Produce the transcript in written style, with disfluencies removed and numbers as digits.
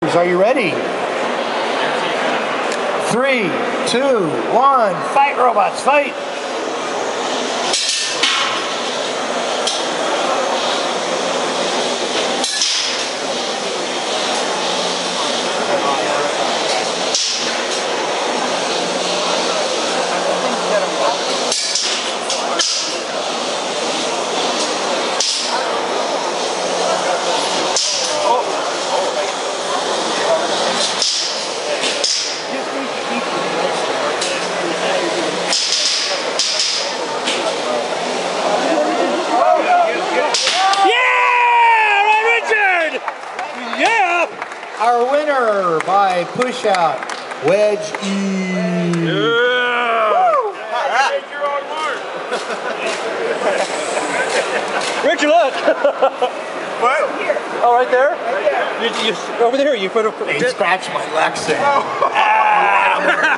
Are you ready? 3, 2, 1, fight robots, fight! Our winner by push out, Wedg-E. Yeah! Where'd you look? What? Oh, right there? Right there. You over there, you put a... They scratched my Lexus. Ah!